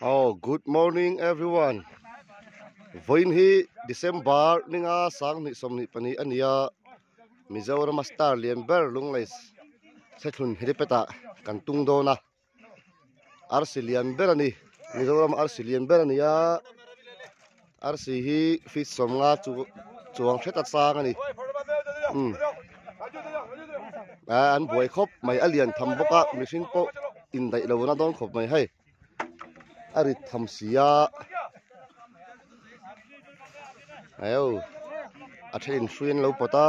Oh, good morning everyone. Voin hi December ninga sang ni somni pani ania Mizoram Star Lienber lunglais sethlun hiripeta kantung dona Arsilian berani Mizoram Arsilian berania Arsi hi fit somnga chuang theta sang ani an buai khop mai alian tham boka machine po in dai lo na don khop mai hai ari tham sia ayo athin suin lo pota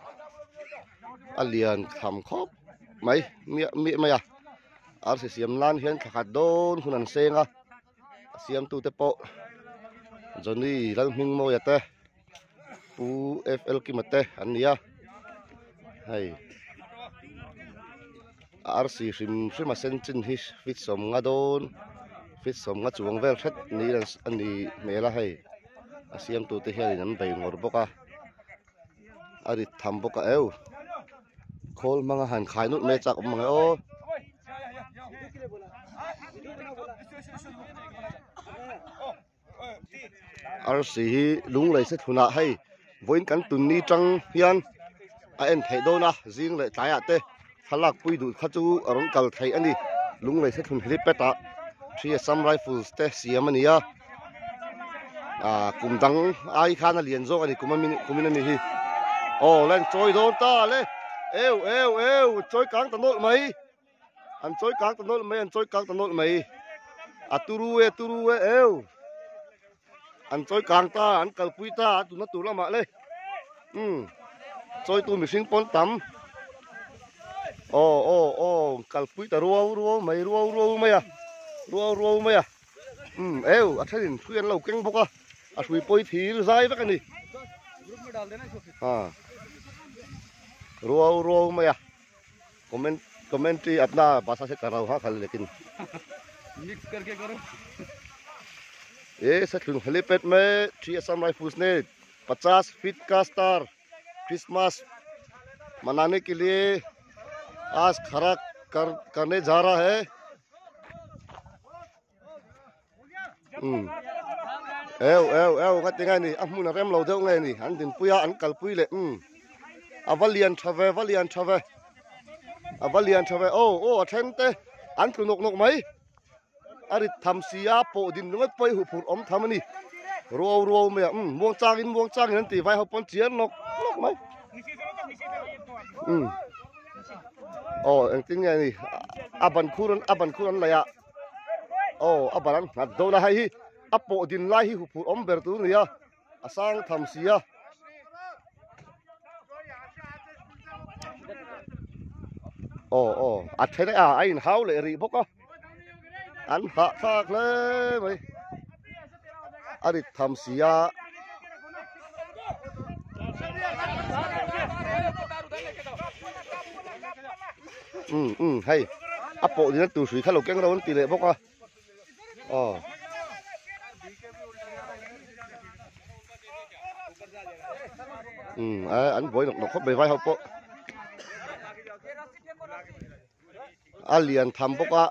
alian tham khop mai mi mai à ar se siam lan hian khat don hunan senga siam tu te po joni ral hming mo ya te pu fl ki mate ania hai ar si sim a sen chin hi fit som nga don fit som nga chuang vel thet ni ran ani mela hai asiam tu te hian an bei ngor boka ari tham boka eu khol manga han khai nut me chak manga o ar si lung lai se thuna hai voin kan tun ni tang hian a en thei dona jing le taya te halak pui du khachu aron kal thei ani lung lai se thun hri peta three sam rifles te siam ania kumdang ai khana lian zo ani kumina mi hi o len choi don ta le eu choi kang ta nol mai an choi kang ta nol mai an choi kang ta nol mai turu e eu an choi kang ta an kal pui ta tu na tu lama le choi tu mi sing pon tam o kal pui ta ruo mai à ruo mai à eu atharin thuyen lo keng boka a hui poi thil zai vek ani group में डाल देना हाँ रुआ में या कमेंट्री अपना भाषा से कर रहा हूँ हाँ खाली लेकिन मिक्स करके करो ये सचुन हेलीपैड में 3 असम राइफल्स ने 50 फीट का स्टार क्रिसमस मनाने के लिए आज खड़ा करने जा रहा है eu ngati ngai ni amuna rem lo deu ngai ni an din puya an kal pui le avalian thave o athente an tunok nok mai ari thamsia po din ngot poi hu phur om thamani ro me muang chang in ti vai hopon chian nok mai o ang tin ngai ni aban khuran la ya o abaran na do na hai apo din lai hi hu om ber tu nia asang tham sia o athena ain haw le ri boka an ha thak le mai ari tham sia hay apo din tu sui khalo keng ron ti le boka anh vội nó khóc bề vai học bộ alien tham bốc á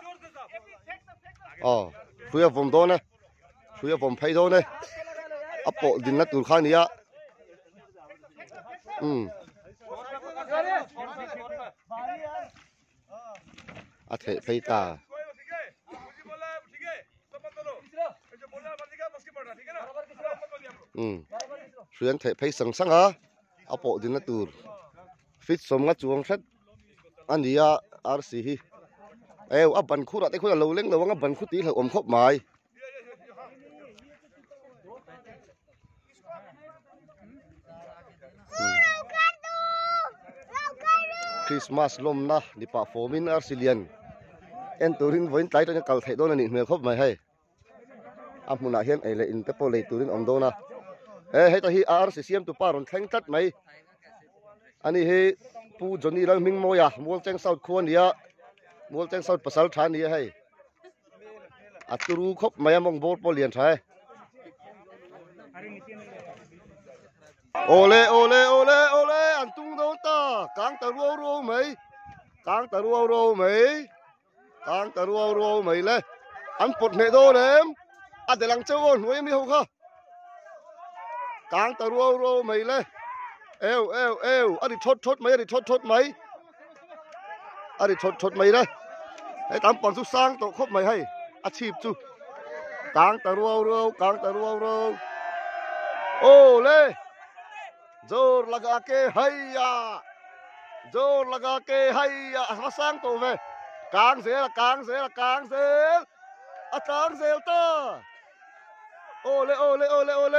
phía vùng đó này phía vùng phay đó này ấp bộ din nát tụi khai này á thể phay ta xuyên thể phay sang hả apo din na tur fit som nga chuang that ania rc hi eu aban khura te khura lo leng lo nga ban khu ti om khop mai Christmas lom na ni pa fomin arcilian en turin voin tai to kal thai don ani me khop mai hai amuna hian ei le in te po le turin om do na hei ta hi rc siam tu paron theng tat mai ani he pu joni lang ming mo ya mol cheng south khon ya mol cheng south pasal than ni hai aturu khop mai mong bor polian thai ole antung do ta kang ta ruo mai le ăn bột nệ đô đếm ăn để lăng châu ôn nuôi mi hậu kha càng tờ rô rô mày lên eo ăn đi chốt mấy ăn đi chốt mấy ăn đi chốt mấy đâyไอ้ตามปอนสุสร้างตัวครบไม่ให้อาชีพจูกลางตะรัวโอ้เล่जोर लगा के हैया जोर लगा के हैयाมาสร้างตัวเว้ยกลางเสียละกลางเสียอาจารย์เสียต้าโอ้เล่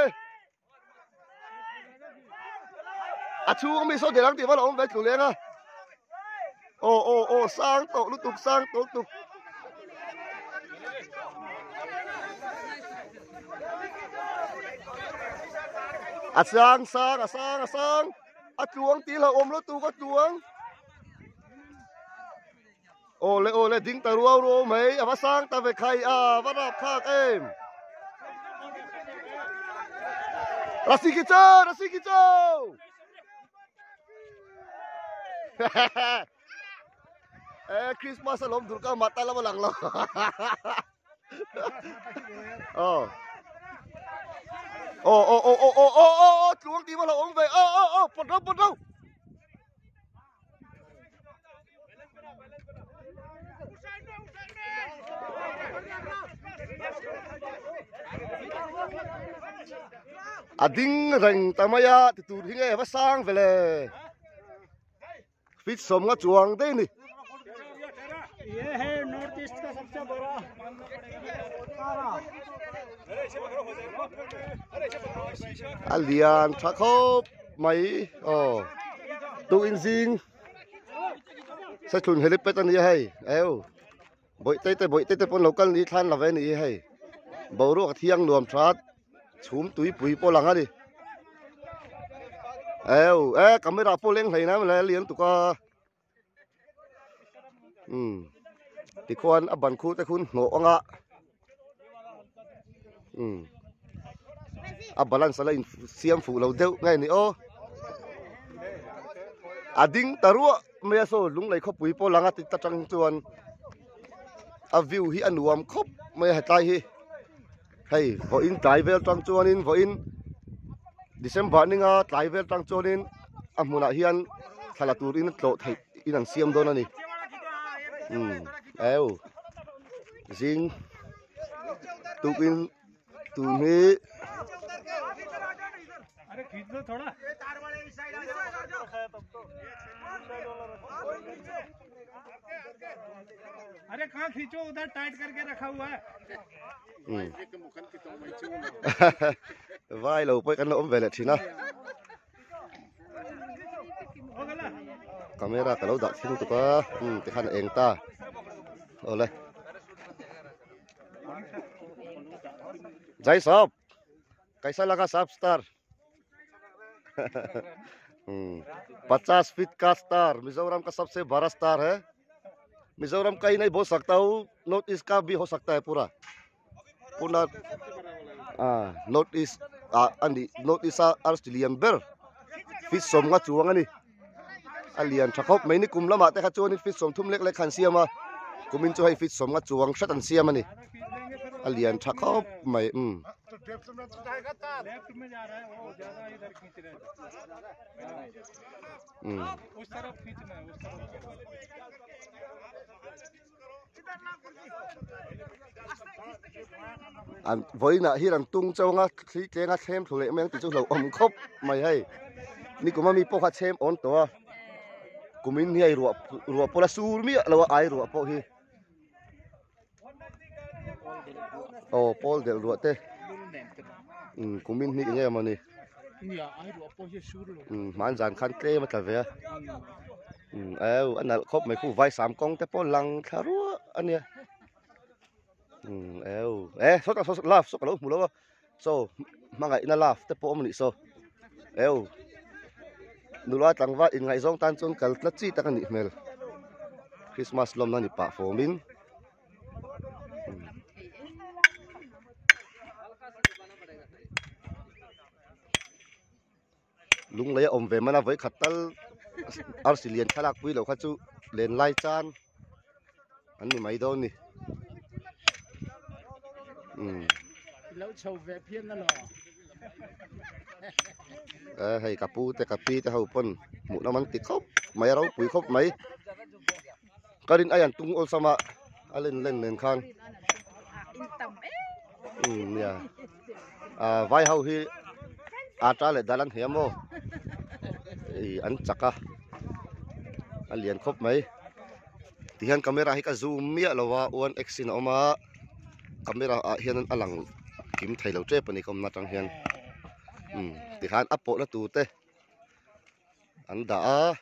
อาชูก็มีโซเดียร์ลังตีว่าเราเวทกูเลี้ยงอ่ะโอ้สร้างโตลุตุกสร้างโตลุตุกสร้างจวงตีละอมลุตุก็จวงโอ้เล่ดิ้งตะรัวไหมมาสร้างตะเวไข่ว่ารับข้าเอ็มราศีกิโจคริสต์มาสลมดุลกามาตาละมาหลังเราโอ้จวงตีมาละอมไปปลดเราดิ้งแรงตามายาติดตูดทิ้งไงว่าสร้างไปเลยฟิตสมกับจวงได้นี่ ये है नॉर्थ ईस्ट का सबसे बड़ा Alian Chakop mấy tu in zing sẽ chun helipad anh hay eo bội tây pon local đi than là về này hay bầu ruộng thiang nuam trát chúm túi bụi po lăng đi eo camera po leng hay na mà liền tụi co thì con abankhu tay khun ngộ ngạ abalan sala in siam fu lo deu ngay ni o ading tarua me so lung lai khopui po langa ti ta tang chuan a view hi anuam khop me ha tai hi hey vo in driver tang chuan in vo in December ninga driver tang chuan in amuna hian thala tur in tlo thai in an siam don ani eo zing tukin तुम्हें अरे खींच लो थोड़ा अरे कहाँ खींचो उधर टाइट करके रखा हुआ है vai lâu cái nó ôm về lại thì nó camera cái lâu đặt xin tụi có cái khăn em ta ở đây जय साहब कैसा लगा साहब स्टार 50 फीट का स्टार मिजोरम का सबसे बड़ा स्टार है मिजोरम का ही नहीं बोल सकता हूँ नॉर्थ ईस्ट का भी हो सकता है पूरा नॉर्थ ईस्ट ऑस्ट्रेलियन बेर फिश सोम का चुवंग ani alian thakop mai ni kumla ma te kha choni fish som thum lek lek khan siama kumin chu hai fish som nga chuwang shat an siam ani alian thakop mai left में जा रहा है वो ज्यादा इधर खींच रहे हैं उस तरफ खींचना है उस तरफ an voi na hi ran tung chau nga thi ke nga them thule meng ti chu lo om khop mai hai ni kuma mi po kha chem on to kumin hi ai ruwa pola sur mi lo ai ruwa po hi Paul del ruwa te kumin ni nge ma ni man jan khan kle ma ta ve anh nào khóc mấy khu vai sám công te po lang tharu ania so laugh so kalau mulo so mangai na laugh te po mani so nula tangwa in ngai zong tan chon kal tla chi ta kan ni mel Christmas lom na ni pa fomin lung lấy om về mana với khatal Australian khalak pui lo khachu len lai chan an ni mai do ni lâu sầu về phiên nó lò hay kapu te kapi te hau pon mu na man ti khop mai rau pui khop mai karin ayan tung ol sama alen len khan ya vai hau hi ata le dalan hiamo an chaka alian khop mai tihan camera hi ka zoom mi lawa 1x in oma camera a hian an alang kim thailo tre pani kom na tang hian tihan apo na tu te an da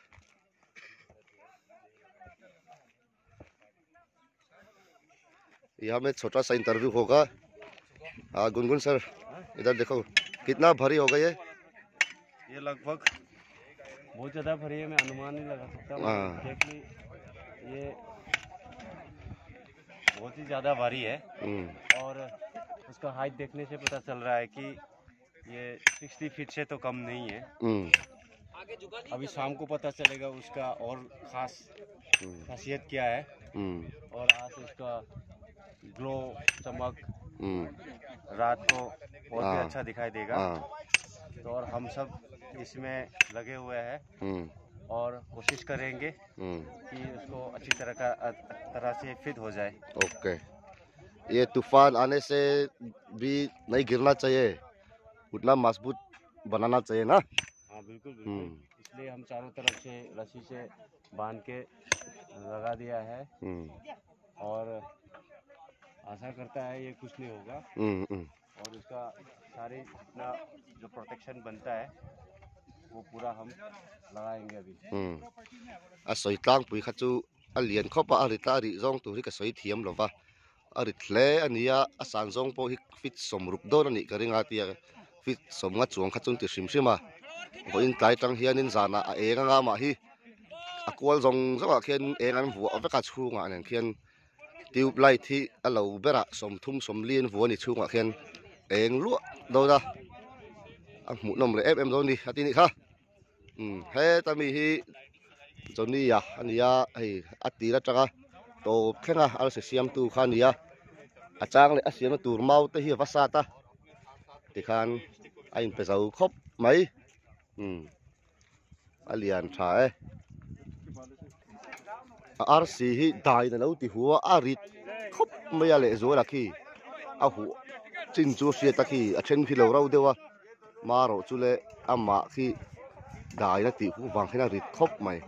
यहाँ में छोटा सा इंटरव्यू होगा गुनगुन सर इधर देखो कितना भारी होगा ये लगभग बहुत ज़्यादा भारी है, मैं अनुमान नहीं लगा सकता एक्चुअली ये बहुत ही ज़्यादा भारी है और उसका हाइट देखने से पता चल रहा है कि ये 60 फीट से तो कम नहीं है। अभी शाम को पता चलेगा उसका और खासियत क्या है और आज इसका ग्लो चमक रात को बहुत ही अच्छा दिखाई देगा। तो और हम सब इसमें लगे हुए हैं और कोशिश करेंगे कि उसको अच्छी तरह से फिट हो जाए। ओके, ये तूफान आने से भी नहीं गिरना चाहिए, उतना मजबूत बनाना चाहिए ना। हाँ बिल्कुल बिल्कुल, इसलिए हम चारों तरफ से रस्सी से बांध के लगा दिया है और आशा करता है ये कुछ नहीं होगा और उसका सारे इतना जो प्रोटेक्शन बनता है वो पूरा हम लगाएंगे अभी। सोई तलांग पुई खचु अलियन खोपा अरिता अरि जोंग तुरी का सोई थियम लोवा अरिथले अनिया असान जोंग पो ही फिट समरुप दो ननी करिंगा तिया फिट समगा चुंग खचुन ति सिमसिमा हो इन ताई तंग हियानिन जाना एंगा मा hi akwal zong zonga khian engan vu aveka chunga nen khian tube light hi alo bera som thum som lien vu ni chunga khian eng lu do da ang mu nom le fm do ni atini kha he tami hi joni ya ania hei atira tanga to khenga al se siam tu khania achang le asiam tur mau te hi wasata ti khan ain pe zau khop mai alian tha e RC hi dai na lo ti huwa arit khop mai ale zo la khi a hu chin chu sia ta khi a then philo rau dewa maro chule ama khi dai na ti hu wang khina rit khop mai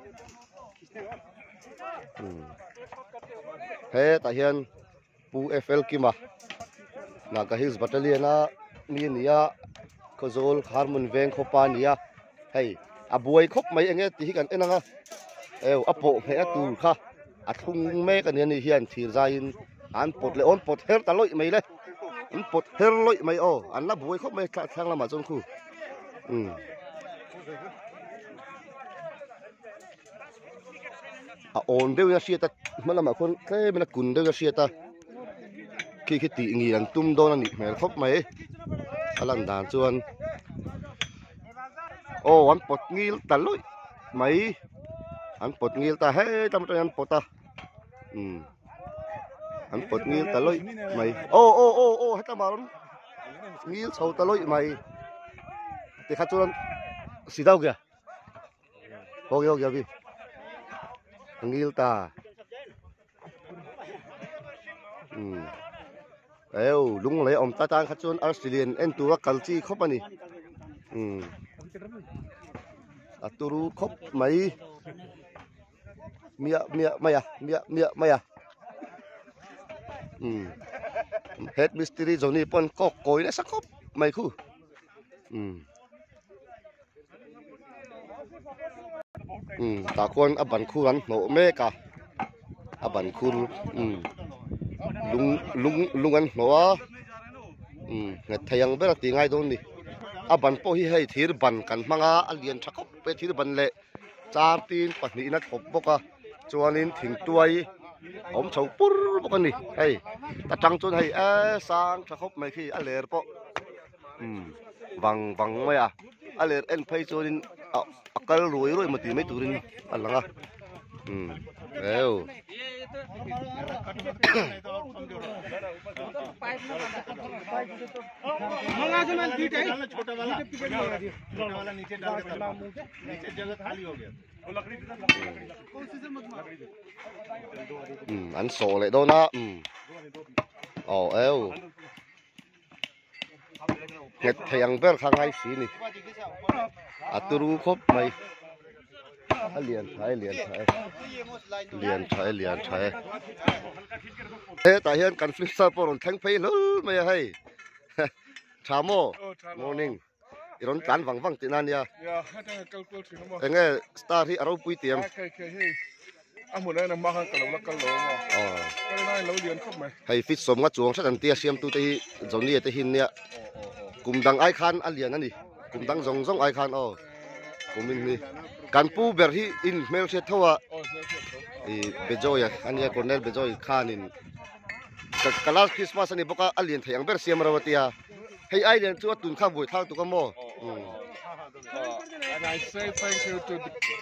he ta hian pu FL kima Naga Hills Battalion a ni nia kozol harmun veng khopa nia hei abuai khop mai enge ti hi kan enanga apo he tu kha athung me kan ni hian thir zain an pot le on pot her taloi mai le an pot her loi mai o an la buai khop mai thang lama chon khu a on deu ya siata malama kon kle mena kun deu ya siata ki ti ngi an tum don ani mel khop mai alang dan chuan an pot ngil taloi mai an pot ngil ta he tam an pota an pot ngil taloi mai hata maron ngil chho taloi mai te kha chuan sidau kya ho gya bi ngil ta lung le om ta tan kha chuan Australian en tu kalchi khopani aturu khop mai mia head mystery zoni pon kok koi na sakop mai khu ta kon aban khuan no me ka aban khur lungan noa ngat thayang bera ti ngai don ni aban po hi hei thir ban kan manga alian thakop pe thir ban le char tin pahni na thop boka chuanin thing tuai om chho pur boka ni hei ta tang chun hei sang thakop mai khi aler po wang mai a aler en phei chuanin akal roi mati mai turin alanga Eo. छोटा वाला नीचे डाल के नीचे जगह खाली हो गया वो लकड़ी Anh sổ lại đâu na. Ồ eo. Nhật thèn bel khang hai xí nè. À tu ru khốp mày. Liền trái. Thế tại hiện cần flip star por thang pay lul mày hay. Chamo. Morning. Iron tan vang tinan ya. ya hata kalkul sino mo Enge star hi aro pui tiang. kai hey amun na makan kalau mo cái này lâu liền không mày Hay fit som nga chuang sa tia siam tu te hi zoni te hin nia. Kum dang ai khan alian ani. Kum dang zong ai khan o. Kumin ni. Kan pu ber hi in mel se thowa. I bejoy ania cornel bejoy khan in. Kalas Christmas ani boka alien thayang ber siam rawatia. Hey alien chu tun kha boi thang tu ka mo. and I say thank you to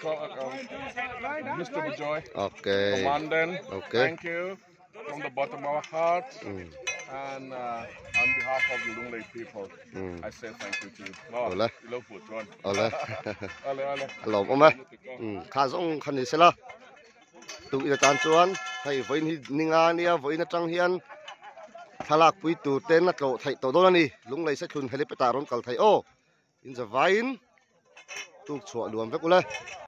Mr. Bejoy Okay. Commandant. Okay. Thank you from the bottom of our hearts. And on behalf of the Lunglei people, I say thank you to you. Ole. You love food, John. Ole. Ale. Lom ome. Kha zong khan ni sela. Tu ina tan chuan hay voin hi ninga nia voin atang hian thalak pui tu ten na tlo thai to don ani lunglei se khun heli peta ron kal thai o in the vine tu chua luam vek ule